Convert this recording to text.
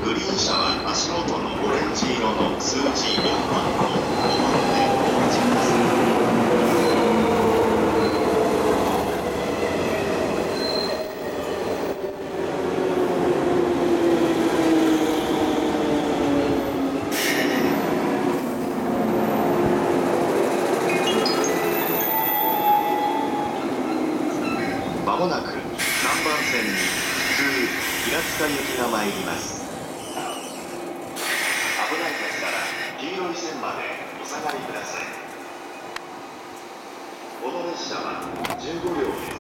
グリーン車は足元のオレンジ色の数字4番と5番でお待ちください。まもなく3番線に普通平塚行きが参ります。危ないですから黄色い線までお下がりください。この列車は15両です。